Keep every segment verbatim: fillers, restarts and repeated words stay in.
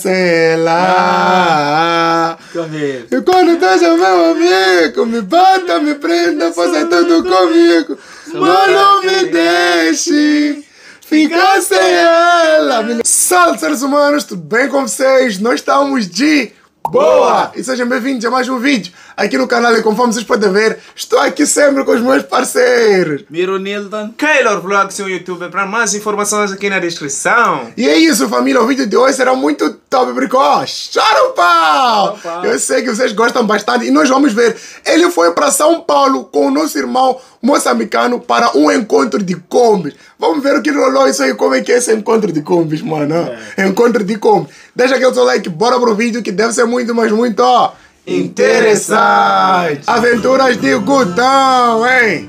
sei lá. Correr. E quando deixa meu amigo, me bata, me prenda, faça tudo comigo. Mas não me deixe ficar sem ela. Salve, seres humanos, tudo bem com vocês? Nós estamos de boa! E sejam bem-vindos a mais um vídeo aqui no canal. E conforme vocês podem ver, estou aqui sempre com os meus parceiros Miro Nilton, Keylor Vlogs, seu youtuber. Para mais informações aqui na descrição. E é isso, família, o vídeo de hoje será muito top, bricós. Chora o pau! pau! Eu sei que vocês gostam bastante e nós vamos ver. Ele foi para São Paulo com o nosso irmão moçambicano para um encontro de combis. Vamos ver o que rolou isso aí, como é que é esse encontro de combis, mano. É. Encontro de combis. Deixa aquele seu like, bora pro vídeo que deve ser muito, mas muito, ó, interessante. Aventuras de Gutão, hein?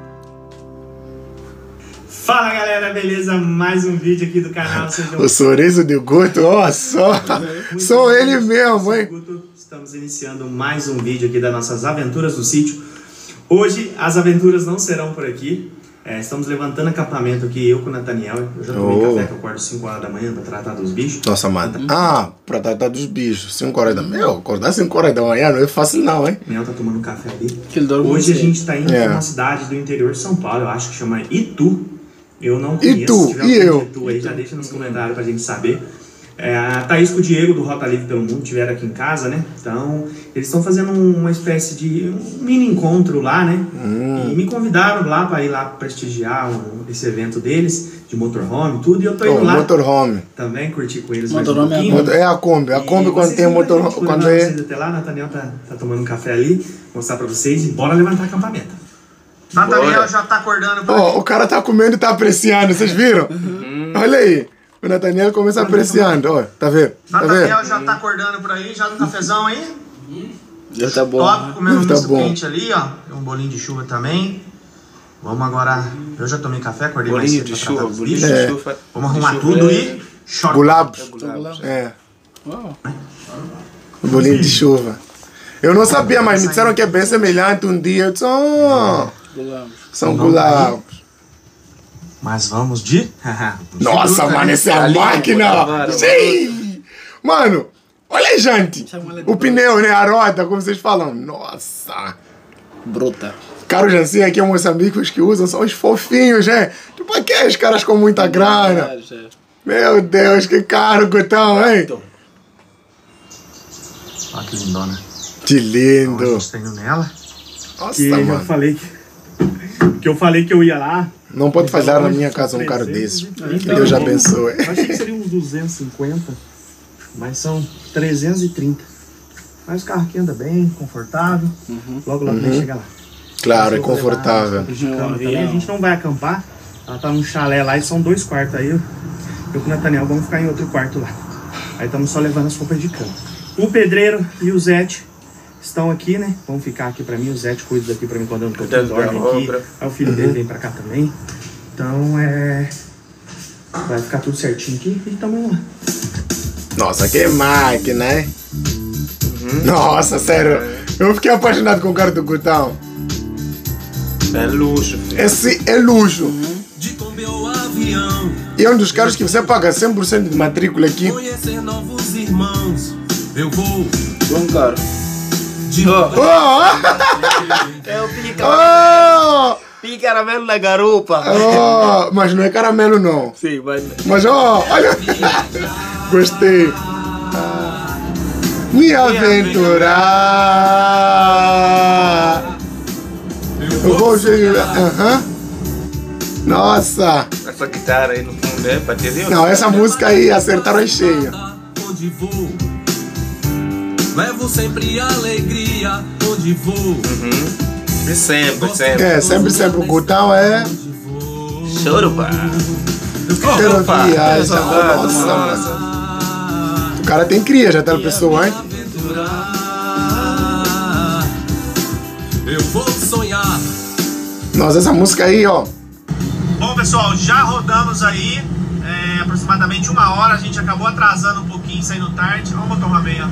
Fala galera, beleza? Mais um vídeo aqui do canal. Sejam... O sorriso de Guto, ó, só. Sou ele mesmo, hein? Guto. Estamos iniciando mais um vídeo aqui das nossas aventuras do sítio. Hoje as aventuras não serão por aqui. É, estamos levantando acampamento aqui, eu com o Nathaniel. Eu já tomei Oh. café, que eu acordo cinco horas da manhã para tratar dos bichos. Nossa, mano. Ah, pra tratar dos bichos. cinco horas da manhã. Meu, acordar cinco horas da manhã não é fácil não, hein? O Daniel tá tomando café ali. Que ele dorme Hoje a cedo. gente tá indo É. para uma cidade do interior de São Paulo, eu acho que chama Itu. Eu não conheço. Itu, Se tiver e alguém eu? de Itu aí, já deixa nos comentários pra gente saber. É, a Thaís com o Diego do Rota Livre pelo Mundo tiveram aqui em casa, né? Então, eles estão fazendo uma espécie de um mini encontro lá, né? Hum. E me convidaram lá para ir lá prestigiar um, esse evento deles, de motorhome e tudo. E eu tô indo Oh, lá motorhome. também, curtir com eles mais um Motorhome é pouquinho. Motor- É a Kombi. A Kombi E quando vocês tem vão ver, motorhome. gente, vou Quando levar é. vocês até lá, Nathaniel tá, tá tomando um café ali, mostrar pra vocês e bora levantar acampamento. Nathaniel já tá acordando pra Ó, o cara tá comendo e tá apreciando, vocês viram? Olha aí. O Nathaniel começa apreciando, ó. Tá vendo? Tá vendo? Nathaniel já tá acordando por aí, já no cafezão aí. Já tá bom. Top, comendo um Tá misto bom. quente ali, ó. Tem um bolinho de chuva também. Vamos agora. Eu já tomei café, acordei mais Bolinho cedo de pra tratar chuva, dos bolinho bichos. de É. chuva. Vamos arrumar de tudo chuva e. Chora. Gulabos. Gulabos. É. Uau. Um bolinho de chuva. Eu não sabia, mas me disseram que é bem semelhante um dia. Eu disse, oh, Gulabos. são Não, gulabos. Mas vamos de. Nossa, de mano, essa é a Ali, máquina! bora, Sim! Mano, olha aí, gente! Chama ela de O pneu, né? A roda, como vocês falam. Nossa! Bruta. Carros assim aqui em Moçambique, os que usam são os fofinhos, né? Tipo aqueles caras com muita grana. Já, já. Meu Deus, que caro, Gutão, hein? Olha que lindona. Que Então, a lindo! gente tá indo nela. Nossa, Que eu mano. falei que. Que eu falei que eu ia lá. Não pode Então, falhar na hoje minha são casa um carro trezentos desse. e trinta. Que Deus abençoe. Eu achei que seria uns duzentos e cinquenta, mas são trezentos e trinta. Mas o carro aqui anda bem, confortável. Logo, logo vai chegar lá. Claro, é Eu vou levar confortável. as roupas de cama também. A gente não vai acampar. Ela tá num chalé lá e são dois quartos. Aí eu, eu com o Nathaniel vamos ficar em outro quarto lá. Aí estamos só levando as roupas de cama. O pedreiro e o Zete estão aqui, né? Vão ficar aqui pra mim. O Zete cuida daqui pra mim quando eu não tô Cuidando dorme da aqui. obra. Aí o filho dele vem pra cá também. Então é. Vai ficar tudo certinho aqui e tamo lá. Nossa, que máquina, hein? Nossa, sério. Eu fiquei apaixonado com o carro do Gutão. É luxo, filho. Esse é luxo. De Kombi ou avião, E é um dos carros que você paga cem por cento de matrícula aqui. conhecer novos irmãos. Eu vou Bom cara. de Oh! É o pica. Oh! Pica caramelo na garupa. Oh! Mas não é caramelo, não. Sim, mas... Mas, ó, olha. Gostei. Me aventurar. Eu vou chegar. Aham. Nossa. Essa guitarra aí no fundo é bateria? Não, essa música aí acertaram em cheio. onde vou. Levo sempre alegria onde vou. Uhum. E sempre, sempre. É, sempre, sempre o Gutão é. Choro, pá. Quero Opa, viajar. saudade, Nossa, nossa. mano. O cara tem cria, já tá na pessoa, hein? Eu vou sonhar. Nossa, essa música aí, ó. Bom, pessoal, já rodamos aí é, aproximadamente uma hora. A gente acabou atrasando um pouquinho, saindo tarde. Olha o motorhome aí, ó.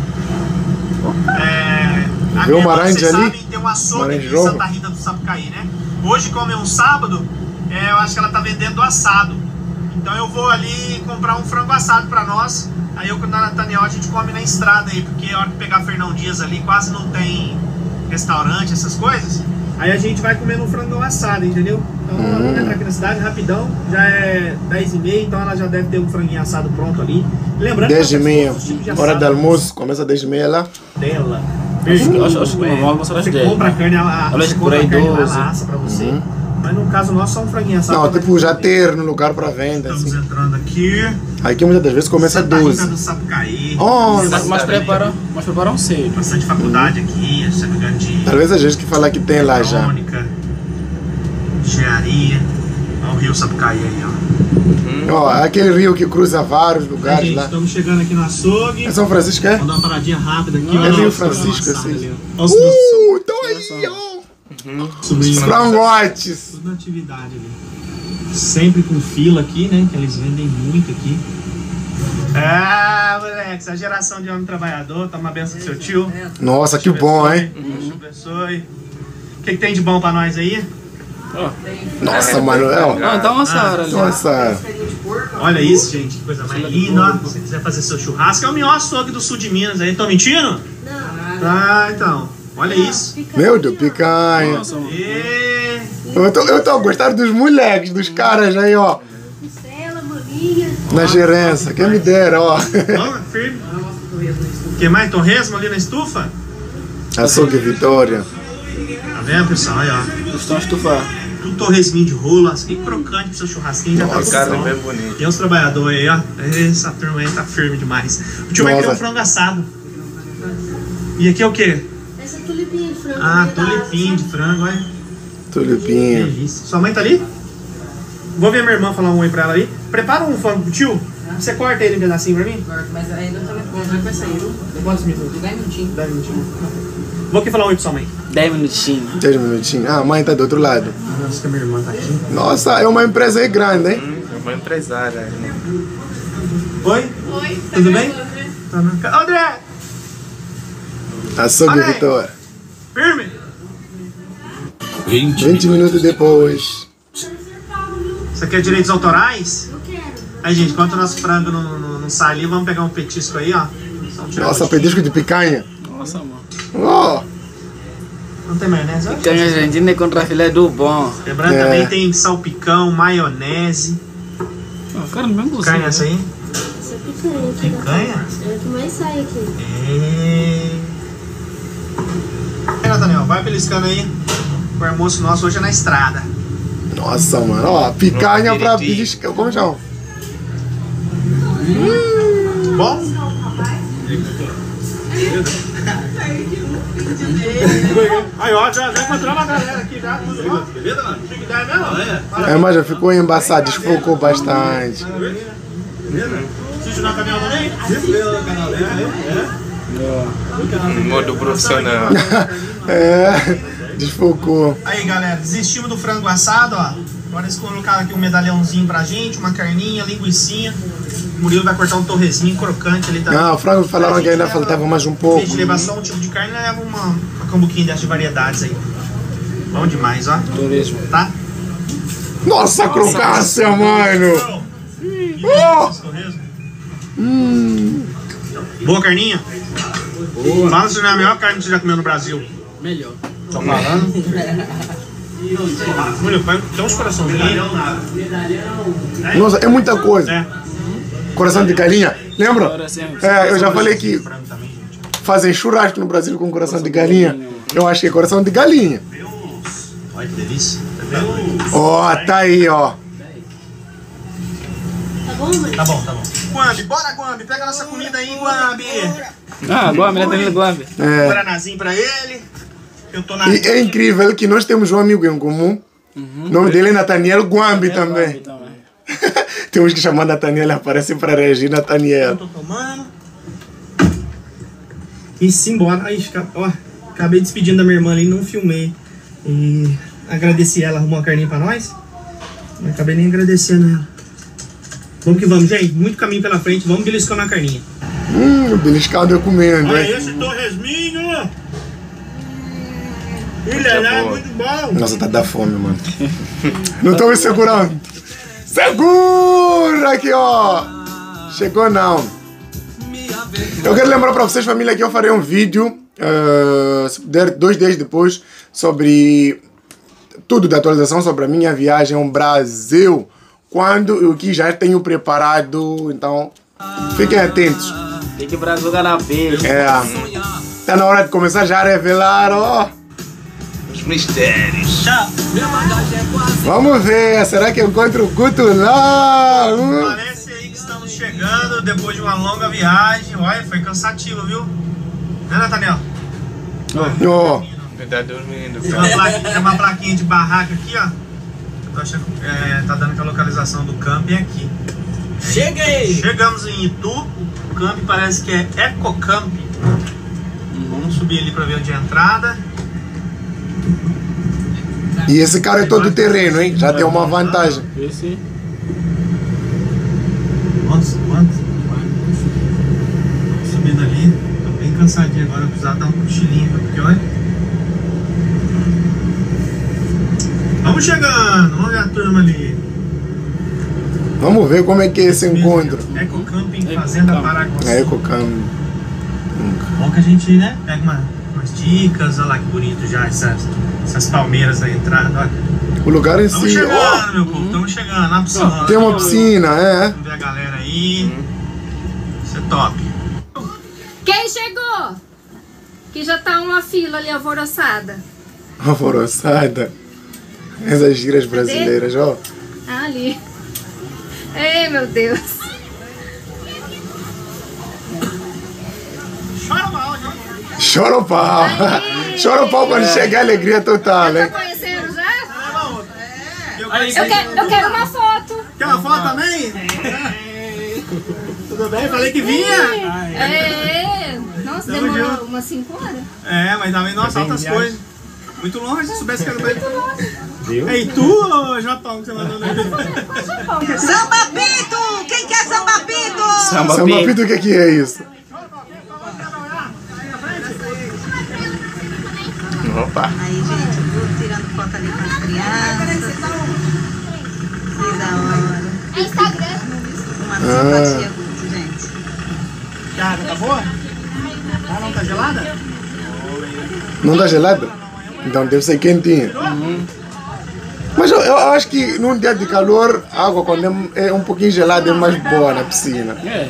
É, a Viu minha o irmã, Marante vocês ali? sabem, tem um açougue Marante aqui em Novo? Santa Rita do Sapucaí, né? Hoje, como é um sábado, é, eu acho que ela tá vendendo assado. Então eu vou ali comprar um frango assado pra nós. Aí eu com o Nathaniel a gente come na estrada aí, porque a hora que pegar Fernão Dias ali quase não tem restaurante, essas coisas. Aí a gente vai comendo um frango assado, entendeu? Então hum. vamos entrar aqui na cidade rapidão, já é dez e meia, então ela já deve ter um franguinho assado pronto ali. Lembrando dez e meia, hora do almoço, começa dez e meia lá. Dela. Acho, acho, acho que é, normal começa às você dez. compra a carne, a, a, você compra a carne, ela assa pra você. Uhum. Mas no caso nosso, só um franguinho assado. Não, tipo, já ter no lugar pra venda. Estamos assim. entrando aqui. Aqui muitas das vezes começa doze. Do Sapucaí. Oh, mas, mas preparam, mas preparam cedo. Bastante faculdade aqui, se não me engano, de... Talvez a gente que fala que tem lá já. Engenharia. Olha o rio Sapucaí aí, ó. Hum. Ó, aquele rio que cruza vários lugares. Aí, gente, lá. Estamos chegando aqui no açougue. É São Francisco, é? Vamos dar uma paradinha rápida aqui. É Rio Francisco, assim. Olha uh, então aí, ó. Uhum. Os frangotes. Tudo na atividade ali. Sempre com fila aqui, né? Que eles vendem muito aqui. Ah, moleque, essa geração de homem trabalhador. Toma uma benção do seu tio. Nossa, que bom, hein? Deus abençoe. O que, que tem de bom pra nós aí? Oh. Nossa, Manuel. Não, dá uma Sara ali. Nossa. Olha isso, gente. Que coisa mais linda. Se você quiser fazer seu churrasco, é o melhor açougue do sul de Minas aí. Tô mentindo? Não. Ah, então. Olha isso. Meu Deus, picanha. Nossa, e... eu, tô, eu tô a gostar dos moleques, dos caras aí, ó. Na gerência. Quem me dera, ó. Vamos, firme. O que mais? Torresmo ali na estufa? Açougue Vitória. Tá vendo, pessoal? Aí, ó. Estão estufar. Tudo torresminho de rolo, assim, crocante pro seu churrasquinho. Já tá Nossa, cara, é bem bonito. Tem os trabalhadores aí, ó. Essa turma aí tá firme demais. O tio vai querer um frango assado. E aqui é o quê? Essa tulipinha de frango. Ah, tulipinha de frango, olha. Tulipinha. Delícia. Sua mãe tá ali? Vou ver minha irmã falar um oi pra ela ali. Prepara um frango pro tio. Você corta ele um pedacinho pra mim? Corta, mas ainda tá na vai sair, viu? Quantos minutos? dez minutinhos. dez minutinhos. Vou aqui falar um oi pra sua mãe. dez minutinhos. dez minutinhos. Ah, a mãe tá do outro lado. Nossa, que minha irmã tá aqui. Nossa, é uma empresa aí grande, hein? Hum, é uma empresária. Né? Oi? Oi. Tudo bem? Tá na ca... André! Açougue Vitória. Firme! vinte minutos depois. Você quer direitos autorais? Eu quero. Aí, gente, enquanto o nosso frango não, não, não sai ali, vamos pegar um petisco aí, ó. Nossa, petisco de picanha. Nossa, mano. Ó. Não tem maionese? Picanha argentina contra filé do bom. Lembrando, É. também tem salpicão, maionese. Oh, cara, não é possível. Carne essa aí? Essa é picanha aqui. Picanha? É a que mais sai aqui. É. Aí, Nathaniel, vai beliscando aí. O almoço nosso hoje é na estrada. Nossa, mano. Ó, picanha pra beliscar. Como chama? Bom? Aí, ó, já, já encontramos a galera aqui já. Tudo bom? Beleza, mano? Chique ideia mesmo? É, mas já ficou embaçado, desfocou bastante. Beleza? Assiste o Nathaniel também? Assiste o canal dele, é? Em modo profissional. É, desfocou. Aí, galera, desistimos do frango assado, ó. Agora eles colocaram aqui um medalhãozinho pra gente, uma carninha, linguicinha. O Murilo vai cortar um torresminho crocante ali também. Ah, o frango falaram que ainda faltava mais um Em pouco. vez de levar só um tipo de carne, leva uma, uma cambuquinha dessas de variedades aí. Bom demais, ó. Turismo. Tá? Nossa, crocância, mano! Oh! Hum. Boa carninha? Boa. Fala se não é a melhor carne que você já comeu no Brasil. Melhor. Tô falando? Murilo, tem uns coraçãozinhos. Nossa, é muita coisa. É. Coração de galinha, lembra? É, eu já falei que fazem churrasco no Brasil com coração de galinha. Eu acho que é coração de galinha. Olha que delícia. Ó, oh, tá aí, ó. Tá bom, mãe? Tá bom, tá bom. Guambi, bora, Guambi. Pega a nossa comida aí, Guambi. Ah, Guambi, né? Tem Guambi. É. Guaranazinho pra ele. Eu tô na... E é incrível que nós temos um amigo em comum. O nome dele é Nathaniel Guambi também. Temos que chamar Nathaniel, aparece para reagir, Nathaniel. Eu tô tomando. E simbora. Aí, ó, acabei despedindo da minha irmã ali, não filmei. E agradeci ela, arrumou uma carninha pra nós. Não acabei nem agradecendo ela. Vamos que vamos, gente. Muito caminho pela frente. Vamos beliscando a carninha. Hum, beliscado eu comendo, Olha hein? esse torresminho. Ele é muito bom. Nossa, tá da fome, mano. Não tô me segurando. Segura aqui, ó. Chegou não. Eu quero lembrar para vocês, família, que eu farei um vídeo uh, se puder, dois dias depois sobre tudo da atualização sobre a minha viagem ao Brasil. Quando eu que já tenho preparado, então fiquem atentos. Tem que brazucar na peixe. É, tá na hora de começar já a revelar, ó. Os mistérios. Vamos ver, será que eu encontro o Guto lá? Hum. Parece aí que estamos chegando depois de uma longa viagem. Olha, foi cansativo, viu? Né, Nathaniel? Ó. Ele tá dormindo, Tem uma, plaquinha, tem uma plaquinha de barraca aqui, ó. Eu tô achando, é, tá dando que a localização do camping é aqui. Cheguei! Chegamos em Itu, o camping parece que é Ecocamp. Vamos subir ali pra ver onde é a entrada. E esse cara é todo terreno, hein? Já tem uma vantagem. Esse. Nossa, quanto? Subindo ali, tô bem cansadinho agora, eu precisava dar um cochilinho, porque olha. Vamos chegando, vamos ver a turma ali. Vamos ver como é que é esse encontro. Ecocamping Fazenda Paraguaçu. É Ecocamp. Bom que a gente, né, pega uma, umas dicas, olha lá que bonito já essas, essas palmeiras na entrada, olha. O lugar em Estamos si, ó. chegando, meu povo, estamos chegando na piscina. Tem uma piscina, é. Vamos ver a galera aí. Isso é top. Quem chegou? Que já tá uma fila ali alvoroçada. Alvoroçada. Essas gírias brasileiras, ó. Ah, ali. Ei, meu Deus. Chora mal, gente. Chora o pau. Aí. Chora o pau quando chegar a alegria total, Tá hein? conhecendo já? Eu, Eu quero, eu quero uma foto. Quer uma foto também? Tudo bem? Falei que vinha. É. Nossa, Tamo demorou junto. umas cinco horas. É, mas também, nossa, altas coisas. Muito longe, se soubesse que era Muito bem. longe. É Itu ou Japão que você mandou no Samba Pito! Quem quer Samba Pito? Samba Samba Pito. Pito, o que que é isso? Opa. Aí, gente, eu vou tirando foto ali com as crianças. Que da hora. É Instagram. Uma simpatia muito, gente. A água tá boa? Ah, não tá gelada? Não tá gelado? Então deve ser quentinho. Mas eu, eu acho que num dia de calor, a água quando é, é um pouquinho gelada é mais boa na piscina. É.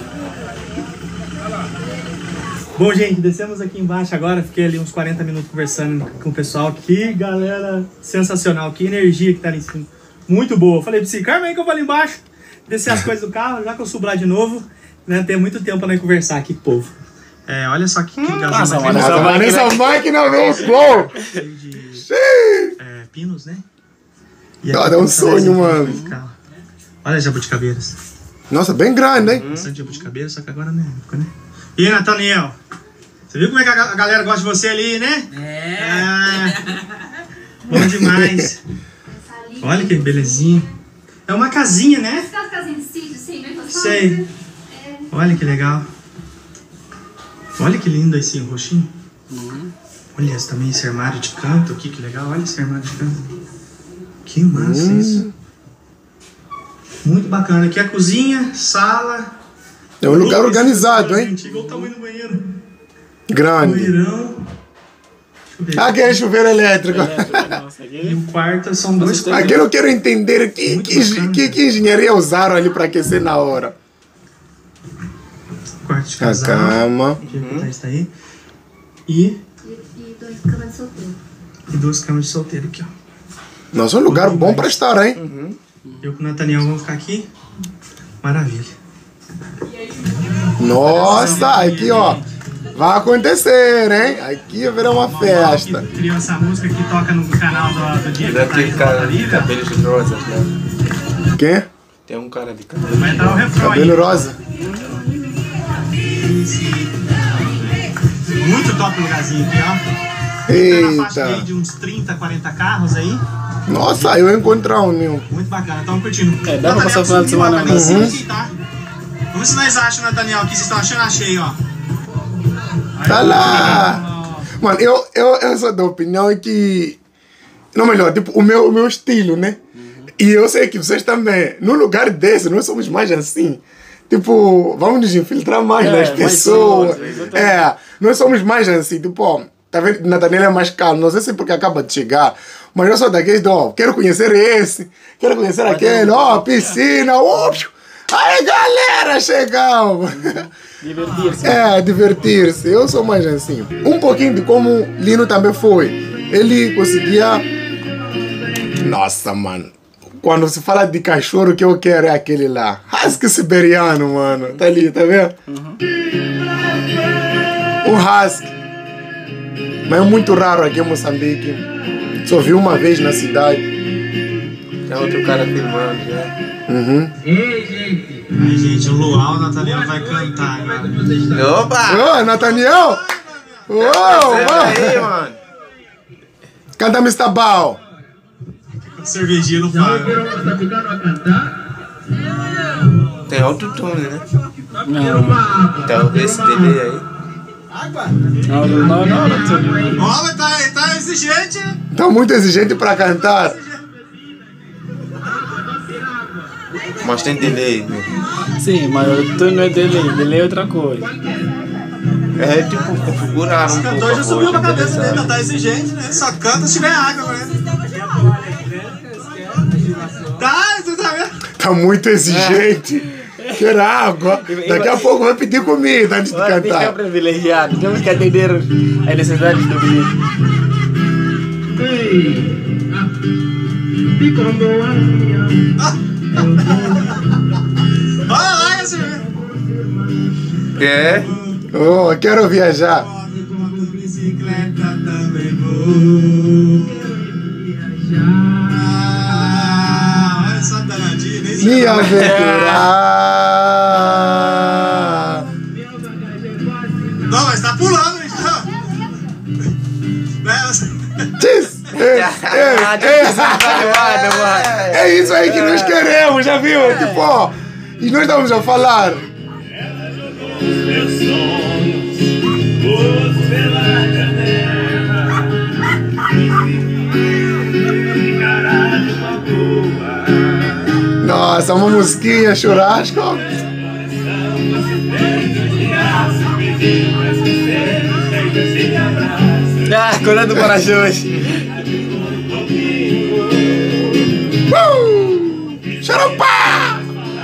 Bom, gente, descemos aqui embaixo agora. Fiquei ali uns quarenta minutos conversando com o pessoal. Que galera sensacional, que energia que tá ali em cima. Muito boa. Falei pra você, Carmen, que eu vou ali embaixo, descer as coisas do carro, já que eu subo lá de novo, né? Tem muito tempo pra nós conversar aqui com o povo. É, olha só que, que Nossa, gasolina mano, Essa, essa mano, máquina- essa máquina vem flow. cheio de Sim. é, pinos, né? E Dá- aqui dá um tem sonho, essa resinha mano. pra ficar. Olha jabuticabeiras. Nossa, bem grande, hein? Bastante jabuticabeiras, só que agora não é época, né? E aí, Nathaniel? Você viu como é que a ga- a galera gosta de você ali, né? É. Bom demais. Olha que belezinha. É uma casinha, né? Aquelas casinhas de sítio, assim, bem gostosas. Sei. Olha que legal. Olha que lindo esse roxinho. Olha esse, também esse armário de canto aqui, que legal. Olha esse armário de canto. Que massa isso. Muito bacana. Aqui a cozinha, sala. É um lugar Esse organizado, banheiro, hein? gente, igual o tamanho do banheiro. Grande. Banheirão. Deixa eu ver. Ah, aquele chuveiro elétrico. Nossa, E aqui. o quarto são dois quartos. Aqui eu não quero entender que, Muito que, bacana. que, que engenharia usaram ali para aquecer na hora. Quarto de A casal. cama. Deixa eu ver como tá isso aí. E, E, e dois camas de solteiro. e duas camas de solteiro aqui, ó. Nossa, um lugar bom para estar, hein? Eu com o Nathaniel vamos ficar aqui. Maravilha. Nossa, aqui ó. Vai acontecer, hein? Aqui haverá uma festa. Que criou essa música que toca no canal do, do Diego. Daquele cara de cabelos de rosas, né? Quem? Tem um cara de cabelo. Vai entrar o refrão aí. Cabelo rosa. Muito top o lugarzinho aqui, ó. Tem uma faixa aí Eita. de uns trinta, quarenta carros aí. Nossa, eu ia encontrar um nenhum. Muito bacana, estamos curtindo. É, dá pra Nathaniel, passar o final de subiu lá, semana tá lá em cima mesmo. aqui, tá? Vamos ver se nós achamos, Nathaniel, o que vocês estão achando, achei, ó. Aí, Tá lá. ó. Mano, eu, eu, eu sou da opinião que... Não, melhor, tipo, o meu, o meu estilo, né? E eu sei que vocês também, num lugar desse, nós somos mais assim. Tipo, vamos nos infiltrar mais É, nas mais pessoas. famosos, exatamente. É, nós somos mais assim, tipo, ó, tá vendo? Nathaniel é mais calmo, não sei se é porque acaba de chegar, mas eu sou daqueles, ó, quero conhecer esse, quero conhecer aquele, ó, piscina, ó, aí galera, chegamos. Divertir-se. É, divertir-se, eu sou mais assim. Um pouquinho de como Lino também foi. Ele conseguia. Nossa, mano. Quando se fala de cachorro, o que eu quero é aquele lá. Husky siberiano, mano. Tá ali, tá vendo? Uhum. Um husky. Mas é muito raro aqui em Moçambique. Só vi uma vez na cidade. Tem outro cara filmando já. Uhum. Ai, gente, o Luau, o Nathaniel vai cantar agora. Opa! Ô, Nathaniel! Ô, Você aí, mano. mano. Canta mister Bal. Cervejinha no Fábio. Tem autotune, né? Não, Então esse delay aí. não, não, não, não, tô- Ó, mas tá, tá exigente, né? Tá muito exigente pra cantar. Mas tem delay, né? Sim, mas o tu não é delay, delay é outra coisa. É tipo configurar um O pouco cantor já a subiu voz, pra cabeça dele, interessante. já tá exigente, né? Só canta se tiver água, né? Tá, tu tá vendo? Tá muito exigente. Quer água. Daqui a pouco vai pedir comida antes de Agora tem que cantar. ser privilegiado, temos que atender as necessidades do menino. Olha lá esse. É? Oh, quero viajar. Bicicleta também vou. Ah, olha só danadinho, nem sei. Me aventurar. Não, mas tá pulando, então. Tis. É, é, é, é isso aí que nós queremos, já viu? Tipo, ó, e nós estamos a falar. Nossa, uma musiquinha, churrasco. Ah, colando para Jorge. Uh! Xaropá!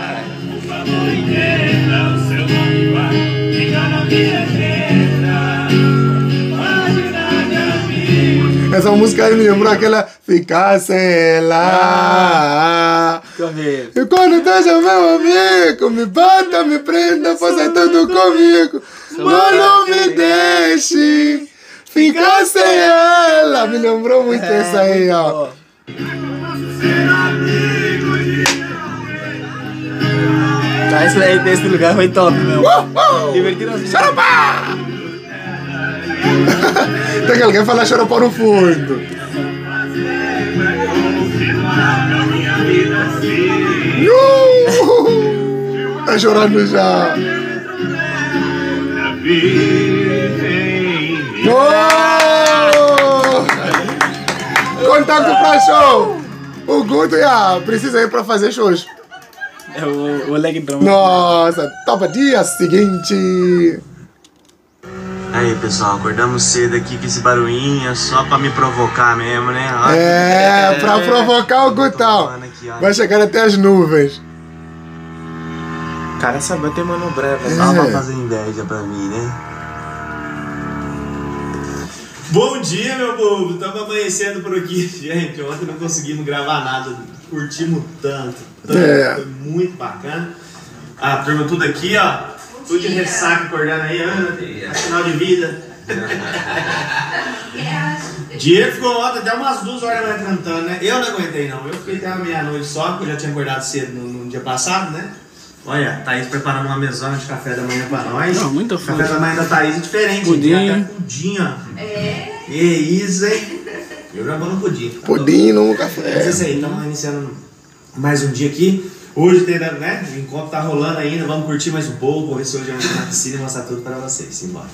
Essa música aí me lembrou aquela Ficasse lá. Deixa eu ver. E quando deixa meu amigo, me bata, me prenda, faça tudo comigo. Mas não me deixe ficar sem ela. Me lembrou muito essa aí, ó. Tá, esse, esse lugar foi top, meu. Divertiram-se. Xaropá! Tem que alguém falar xaropá no fundo. Uh! Tá chorando já. Oh! Contato pra show. O Guto já precisa ir pra fazer shows. É o, o leg drum. Nossa, topa dia seguinte. Aí pessoal, acordamos cedo aqui com esse barulhinho só pra me provocar mesmo, né? Ó, É, pra provocar o Gutão. Vai chegar até as nuvens. O cara sabe bater mano breve. Só pra É. fazer inveja pra mim, né? Bom dia, meu povo! Estamos amanhecendo por aqui. Gente, ontem não conseguimos gravar nada. Curtimos tanto. tanto É. Foi muito bacana. A turma tudo aqui, ó. Tudo de ressaca acordando aí. Ah, sinal de vida. Diego ficou ontem até umas duas horas da manhã cantando, né? Eu não aguentei, não. Eu fiquei até a meia-noite só, porque eu já tinha acordado cedo no, no dia passado, né? Olha, Thaís preparando uma mesona de café da manhã pra nós. Não, muito O café da manhã da Thaís é diferente. Pudim. Tem até pudim, ó. É. Que isso, hein? Eu já vou no pudim. Pudim no Mas é café. isso aí, estamos iniciando mais um dia aqui. Hoje tem, né? O encontro tá rolando ainda. Vamos curtir mais um pouco. Vou ver se hoje eu entro na piscina e mostrar tudo para vocês. Simbora.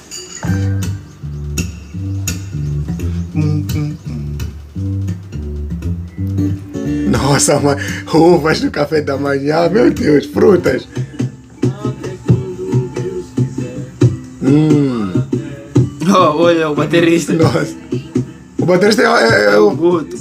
Nossa, mãe, uvas no café da manhã, meu Deus, frutas. Hum. Oh, olha, o baterista. Nossa. O baterista é, é, é o... Guto.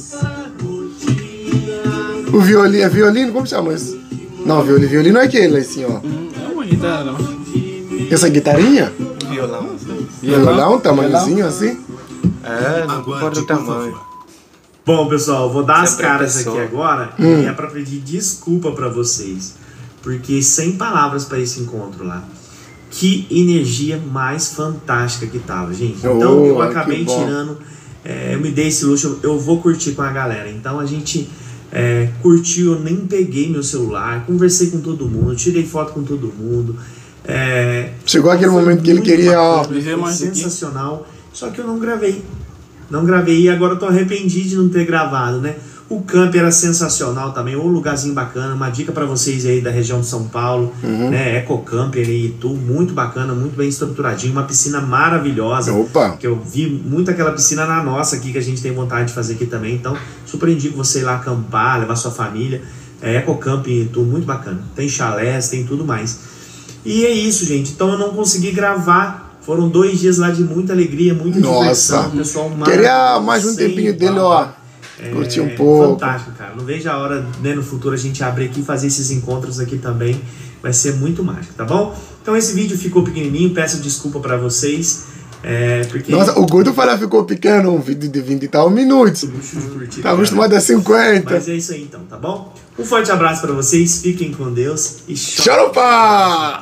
O violino, é violino? Como chama isso? Não, violino, violino é aquele assim, ó. Hum, é uma guitarra, não. Essa guitarrinha? Violão. Violão, tamanhozinho assim? É, não importa o tamanho. Bom, pessoal, vou dar as Sempre caras a pessoa. aqui agora Hum. e é pra pedir desculpa pra vocês. Porque sem palavras pra esse encontro lá. Que energia mais fantástica que tava, gente. Então Oh, eu que acabei bom. tirando, é, eu me dei esse luxo, eu vou curtir com a galera. Então a gente é, curtiu, eu nem peguei meu celular, conversei com todo mundo, tirei foto com todo mundo. É, Chegou aquele foi momento que ele muito queria, ó. bacana, viver foi mais aqui. sensacional. Só que eu não gravei. Não gravei e agora eu tô arrependido de não ter gravado, né? O camp era sensacional também, um lugarzinho bacana, uma dica pra vocês aí da região de São Paulo, Uhum. né? Ecocamp ali em Itu, muito bacana, muito bem estruturadinho, uma piscina maravilhosa. Opa! Que eu vi muito aquela piscina na nossa aqui, que a gente tem vontade de fazer aqui também. Então, super indico você ir lá acampar, levar sua família. É Ecocamp em Itu, muito bacana. Tem chalés, tem tudo mais. E é isso, gente. Então eu não consegui gravar. Foram dois dias lá de muita alegria, muita Nossa. diversão. Pessoal Queria maravilhoso, mais um sem tempinho dele, igual. ó. É, Curtir um pouco. Fantástico, cara. Não vejo a hora, né, no futuro a gente abrir aqui e fazer esses encontros aqui também. Vai ser muito mágico, tá bom? Então esse vídeo ficou pequenininho, peço desculpa pra vocês. É, porque... Nossa, o Guto fala ficou pequeno, um vídeo de vinte e tal minutos. Tá acostumado a cinquenta. Mas é isso aí então, tá bom? Um forte abraço pra vocês, fiquem com Deus e Choropa!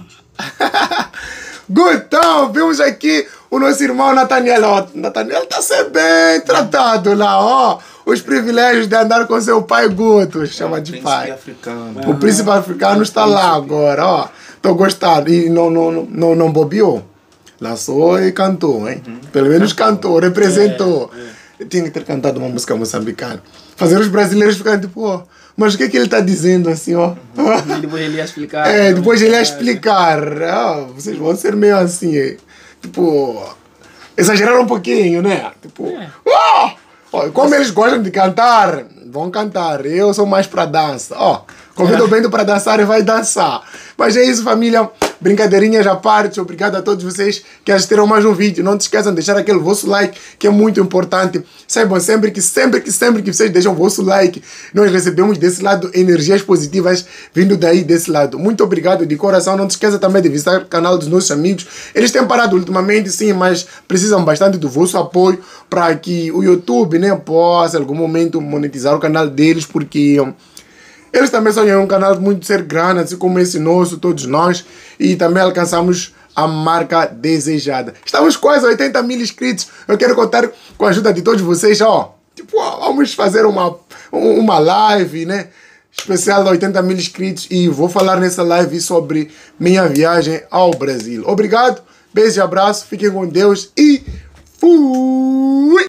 Gutão, vimos aqui o nosso irmão Nathaniel. Ó, Nathaniel tá sendo bem tratado lá, ó. Os privilégios de andar com seu pai Guto, chama de Príncipe pai. africano. O príncipe africano está lá agora, ó. Tô gostando. E não, não, não, não bobeou. Lançou e cantou, hein? Pelo menos cantou, representou. Tinha que ter cantado uma música moçambicana. Fazer os brasileiros ficarem tipo, ó, mas o que é que ele tá dizendo assim, ó? E depois ele ia explicar. É, depois ele ia explicar. Ah, vocês vão ser meio assim, é. Tipo, exageraram um pouquinho, né? Tipo, ó, ó, como eles gostam de cantar, vão cantar. Eu sou mais pra dança. Ó, convido o Bento pra dançar e vai dançar. Mas é isso, família. Brincadeirinhas à parte, obrigado a todos vocês que assistiram mais um vídeo. Não te esqueçam de deixar aquele vosso like, que é muito importante. Saibam sempre que, sempre que, sempre que vocês deixam o vosso like, nós recebemos desse lado energias positivas vindo daí desse lado. Muito obrigado de coração. Não te esqueça também de visitar o canal dos nossos amigos. Eles têm parado ultimamente, sim, mas precisam bastante do vosso apoio para que o YouTube, né, possa em algum momento monetizar o canal deles, porque eles também sonham um canal muito ser grande, assim como esse nosso, todos nós, e também alcançamos a marca desejada. Estamos quase a oitenta mil inscritos. Eu quero contar com a ajuda de todos vocês, ó. Tipo, ó, vamos fazer uma, uma live, né? Especial de oitenta mil inscritos, e vou falar nessa live sobre minha viagem ao Brasil. Obrigado, beijo e abraço, fiquem com Deus e fui!